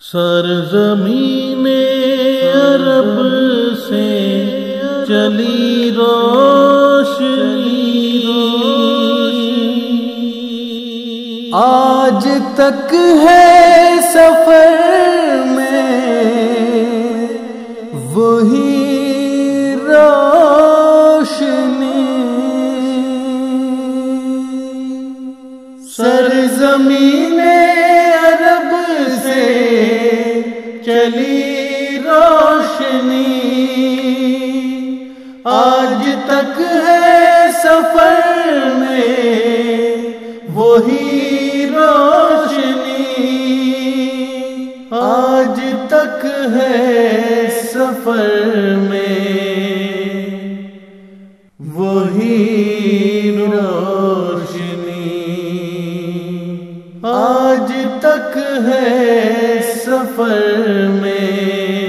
سرزمین عرب سے چلی روشنی آج تک ہے سفر میں وہی روشنی، سرزمین عرب سے چلی روشنی آج تک ہے سفر میں وہی روشنی، آج تک ہے سفر میں وہی روشنی، آج تک ہے سفر میں